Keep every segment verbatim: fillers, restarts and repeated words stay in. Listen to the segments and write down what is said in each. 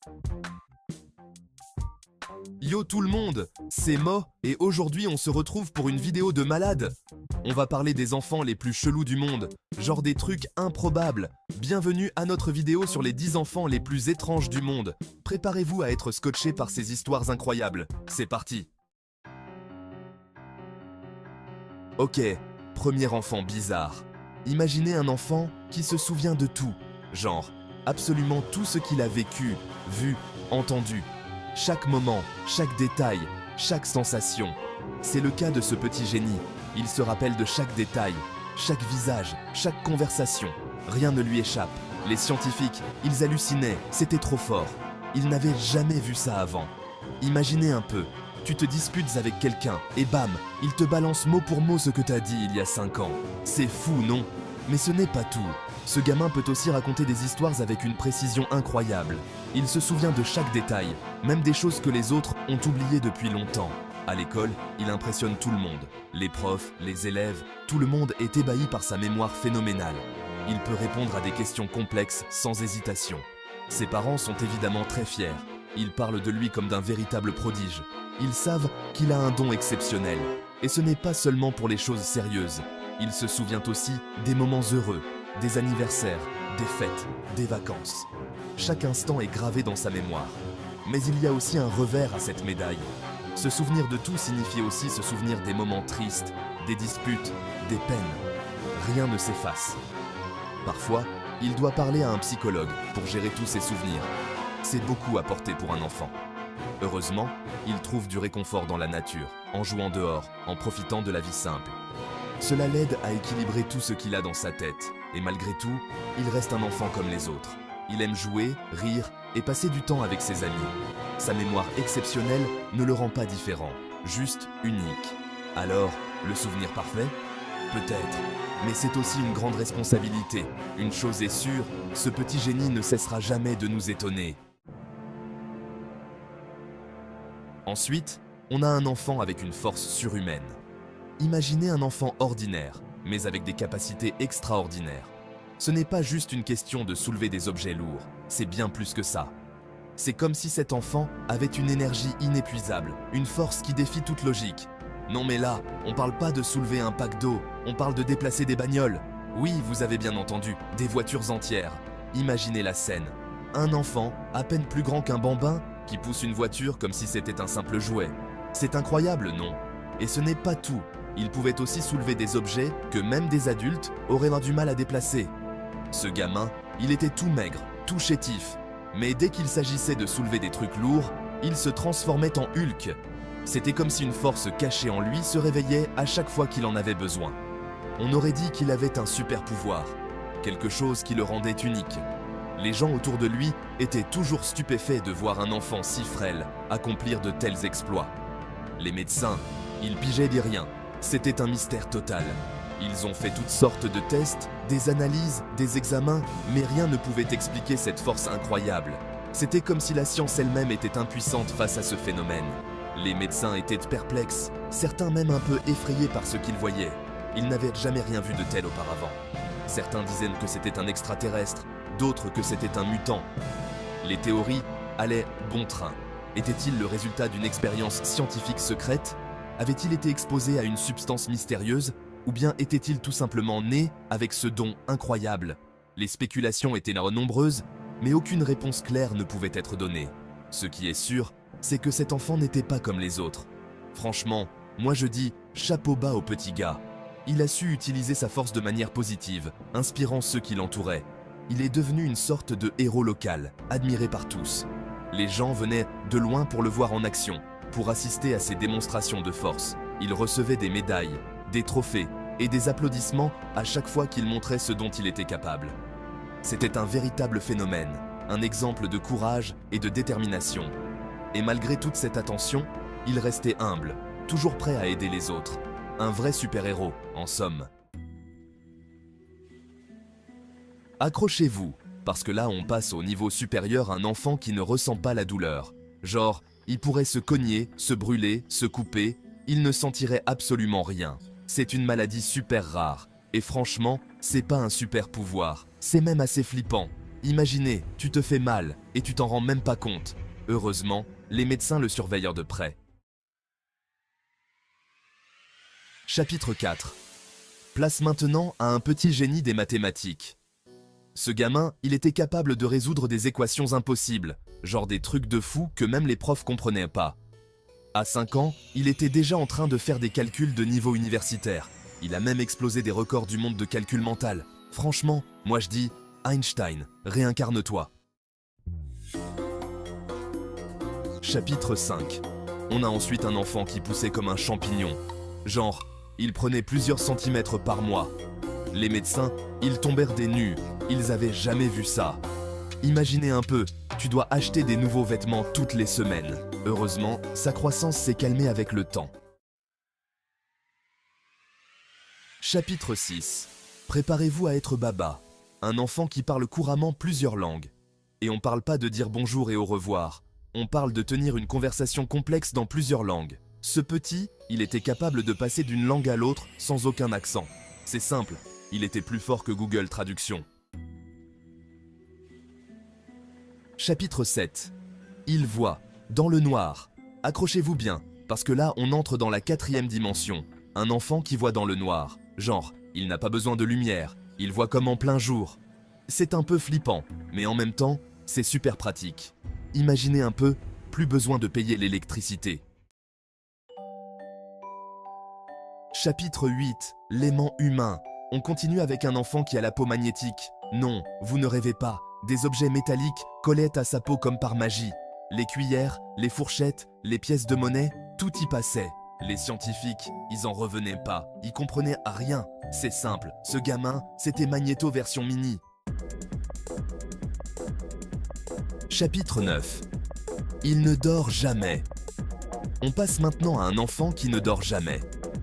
Yo tout le monde, c'est Mo et aujourd'hui on se retrouve pour une vidéo de malade. On va parler des enfants les plus chelous du monde, genre des trucs improbables. Bienvenue à notre vidéo sur les dix enfants les plus étranges du monde. Préparez-vous à être scotché par ces histoires incroyables. C'est parti. Ok, premier enfant bizarre. Imaginez un enfant qui se souvient de tout, genre absolument tout ce qu'il a vécu, vu, entendu. Chaque moment, chaque détail, chaque sensation. C'est le cas de ce petit génie. Il se rappelle de chaque détail, chaque visage, chaque conversation. Rien ne lui échappe. Les scientifiques, ils hallucinaient, c'était trop fort. Ils n'avaient jamais vu ça avant. Imaginez un peu, tu te disputes avec quelqu'un et bam, il te balance mot pour mot ce que t'as dit il y a cinq ans. C'est fou, non? Mais ce n'est pas tout. Ce gamin peut aussi raconter des histoires avec une précision incroyable. Il se souvient de chaque détail, même des choses que les autres ont oubliées depuis longtemps. À l'école, il impressionne tout le monde. Les profs, les élèves, tout le monde est ébahi par sa mémoire phénoménale. Il peut répondre à des questions complexes sans hésitation. Ses parents sont évidemment très fiers. Ils parlent de lui comme d'un véritable prodige. Ils savent qu'il a un don exceptionnel. Et ce n'est pas seulement pour les choses sérieuses. Il se souvient aussi des moments heureux, des anniversaires, des fêtes, des vacances. Chaque instant est gravé dans sa mémoire. Mais il y a aussi un revers à cette médaille. Se souvenir de tout signifie aussi se souvenir des moments tristes, des disputes, des peines. Rien ne s'efface. Parfois, il doit parler à un psychologue pour gérer tous ses souvenirs. C'est beaucoup à porter pour un enfant. Heureusement, il trouve du réconfort dans la nature, en jouant dehors, en profitant de la vie simple. Cela l'aide à équilibrer tout ce qu'il a dans sa tête. Et malgré tout, il reste un enfant comme les autres. Il aime jouer, rire et passer du temps avec ses amis. Sa mémoire exceptionnelle ne le rend pas différent, juste unique. Alors, le souvenir parfait? Peut-être. Mais c'est aussi une grande responsabilité. Une chose est sûre, ce petit génie ne cessera jamais de nous étonner. Ensuite, on a un enfant avec une force surhumaine. Imaginez un enfant ordinaire, mais avec des capacités extraordinaires. Ce n'est pas juste une question de soulever des objets lourds, c'est bien plus que ça. C'est comme si cet enfant avait une énergie inépuisable, une force qui défie toute logique. Non mais là, on parle pas de soulever un pack d'eau, on parle de déplacer des bagnoles. Oui, vous avez bien entendu, des voitures entières. Imaginez la scène. Un enfant, à peine plus grand qu'un bambin, qui pousse une voiture comme si c'était un simple jouet. C'est incroyable, non? Et ce n'est pas tout. Il pouvait aussi soulever des objets que même des adultes auraient du mal à déplacer. Ce gamin, il était tout maigre, tout chétif. Mais dès qu'il s'agissait de soulever des trucs lourds, il se transformait en Hulk. C'était comme si une force cachée en lui se réveillait à chaque fois qu'il en avait besoin. On aurait dit qu'il avait un super pouvoir, quelque chose qui le rendait unique. Les gens autour de lui étaient toujours stupéfaits de voir un enfant si frêle accomplir de tels exploits. Les médecins, ils pigeaient des riens. C'était un mystère total. Ils ont fait toutes sortes de tests, des analyses, des examens, mais rien ne pouvait expliquer cette force incroyable. C'était comme si la science elle-même était impuissante face à ce phénomène. Les médecins étaient perplexes, certains même un peu effrayés par ce qu'ils voyaient. Ils n'avaient jamais rien vu de tel auparavant. Certains disaient que c'était un extraterrestre, d'autres que c'était un mutant. Les théories allaient bon train. Était-il le résultat d'une expérience scientifique secrète? Avait-il été exposé à une substance mystérieuse? Ou bien était-il tout simplement né avec ce don incroyable? Les spéculations étaient nombreuses, mais aucune réponse claire ne pouvait être donnée. Ce qui est sûr, c'est que cet enfant n'était pas comme les autres. Franchement, moi je dis chapeau bas au petit gars. Il a su utiliser sa force de manière positive, inspirant ceux qui l'entouraient. Il est devenu une sorte de héros local, admiré par tous. Les gens venaient de loin pour le voir en action, pour assister à ses démonstrations de force. Il recevait des médailles, des trophées et des applaudissements à chaque fois qu'il montrait ce dont il était capable. C'était un véritable phénomène, un exemple de courage et de détermination. Et malgré toute cette attention, il restait humble, toujours prêt à aider les autres. Un vrai super-héros, en somme. Accrochez-vous, parce que là on passe au niveau supérieur, un enfant qui ne ressent pas la douleur. Genre, il pourrait se cogner, se brûler, se couper, il ne sentirait absolument rien. C'est une maladie super rare, et franchement, c'est pas un super pouvoir, c'est même assez flippant. Imaginez, tu te fais mal et tu t'en rends même pas compte. Heureusement, les médecins le surveillent de près. Chapitre quatre. Place maintenant à un petit génie des mathématiques. Ce gamin, il était capable de résoudre des équations impossibles, genre des trucs de fou que même les profs comprenaient pas. À cinq ans, il était déjà en train de faire des calculs de niveau universitaire. Il a même explosé des records du monde de calcul mental. Franchement, moi je dis, Einstein, réincarne-toi. Chapitre cinq. On a ensuite un enfant qui poussait comme un champignon. Genre, il prenait plusieurs centimètres par mois. Les médecins, ils tombèrent des nues. Ils avaient jamais vu ça. Imaginez un peu, tu dois acheter des nouveaux vêtements toutes les semaines. Heureusement, sa croissance s'est calmée avec le temps. Chapitre six. Préparez-vous à être baba. Un enfant qui parle couramment plusieurs langues. Et on parle pas de dire bonjour et au revoir. On parle de tenir une conversation complexe dans plusieurs langues. Ce petit, il était capable de passer d'une langue à l'autre sans aucun accent. C'est simple, il était plus fort que Google Traduction. Chapitre sept. Il voit, dans le noir. Accrochez-vous bien, parce que là on entre dans la quatrième dimension. Un enfant qui voit dans le noir. Genre, il n'a pas besoin de lumière, il voit comme en plein jour. C'est un peu flippant, mais en même temps, c'est super pratique. Imaginez un peu, plus besoin de payer l'électricité. Chapitre huit. L'aimant humain. On continue avec un enfant qui a la peau magnétique. Non, vous ne rêvez pas. Des objets métalliques collaient à sa peau comme par magie. Les cuillères, les fourchettes, les pièces de monnaie, tout y passait. Les scientifiques, ils en revenaient pas. Ils comprenaient à rien. C'est simple, ce gamin, c'était Magnéto version mini. Chapitre neuf. Il ne dort jamais. On passe maintenant à un enfant qui ne dort jamais.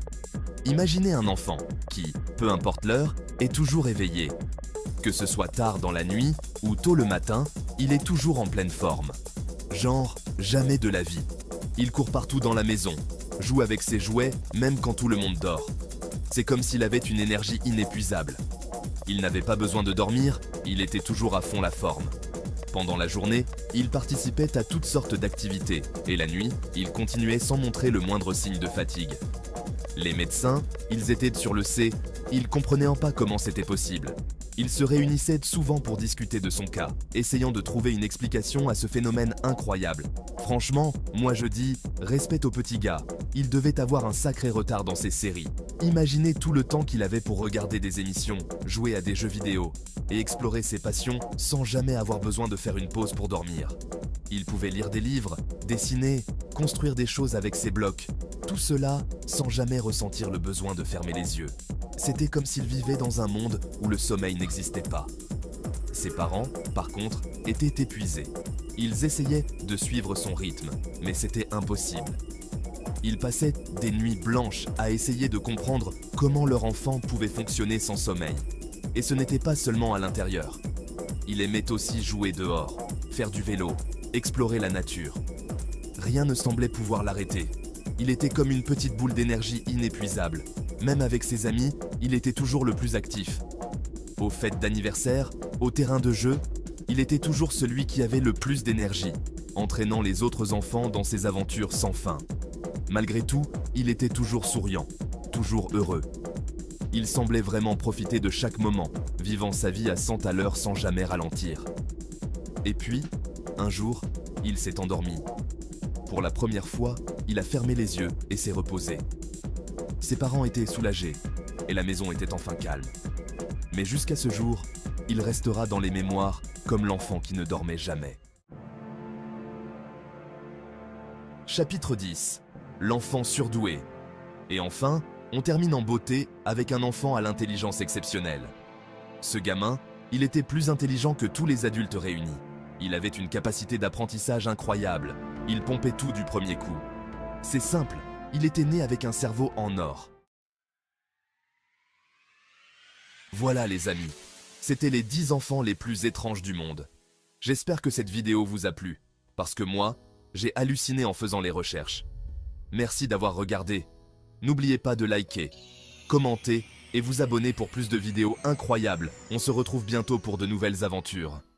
Imaginez un enfant qui, peu importe l'heure, est toujours éveillé. Que ce soit tard dans la nuit ou tôt le matin, il est toujours en pleine forme. Genre, jamais de la vie. Il court partout dans la maison, joue avec ses jouets même quand tout le monde dort. C'est comme s'il avait une énergie inépuisable. Il n'avait pas besoin de dormir, il était toujours à fond la forme. Pendant la journée, il participait à toutes sortes d'activités, et la nuit, il continuait sans montrer le moindre signe de fatigue. Les médecins, ils étaient sur le C, ils comprenaient pas comment c'était possible. Ils se réunissaient souvent pour discuter de son cas, essayant de trouver une explication à ce phénomène incroyable. Franchement, moi je dis, respect au petit gars, il devait avoir un sacré retard dans ses séries. Imaginez tout le temps qu'il avait pour regarder des émissions, jouer à des jeux vidéo, et explorer ses passions sans jamais avoir besoin de faire une pause pour dormir. Il pouvait lire des livres, dessiner, construire des choses avec ses blocs, tout cela sans jamais ressentir le besoin de fermer les yeux. C'était comme s'il vivait dans un monde où le sommeil n'existait pas. Ses parents, par contre, étaient épuisés. Ils essayaient de suivre son rythme, mais c'était impossible. Ils passaient des nuits blanches à essayer de comprendre comment leur enfant pouvait fonctionner sans sommeil. Et ce n'était pas seulement à l'intérieur. Il aimait aussi jouer dehors, faire du vélo, explorer la nature. Rien ne semblait pouvoir l'arrêter. Il était comme une petite boule d'énergie inépuisable. Même avec ses amis, il était toujours le plus actif. Aux fêtes d'anniversaire, au terrain de jeu, il était toujours celui qui avait le plus d'énergie, entraînant les autres enfants dans ses aventures sans fin. Malgré tout, il était toujours souriant, toujours heureux. Il semblait vraiment profiter de chaque moment, vivant sa vie à cent à l'heure sans jamais ralentir. Et puis, un jour, il s'est endormi. Pour la première fois, il a fermé les yeux et s'est reposé. Ses parents étaient soulagés et la maison était enfin calme. Mais jusqu'à ce jour, il restera dans les mémoires comme l'enfant qui ne dormait jamais. Chapitre dix. L'enfant surdoué. Et enfin, on termine en beauté avec un enfant à l'intelligence exceptionnelle. Ce gamin, il était plus intelligent que tous les adultes réunis. Il avait une capacité d'apprentissage incroyable. Il pompait tout du premier coup. C'est simple, il était né avec un cerveau en or. Voilà les amis, c'était les dix enfants les plus étranges du monde. J'espère que cette vidéo vous a plu, parce que moi, j'ai halluciné en faisant les recherches. Merci d'avoir regardé. N'oubliez pas de liker, commenter et vous abonner pour plus de vidéos incroyables. On se retrouve bientôt pour de nouvelles aventures.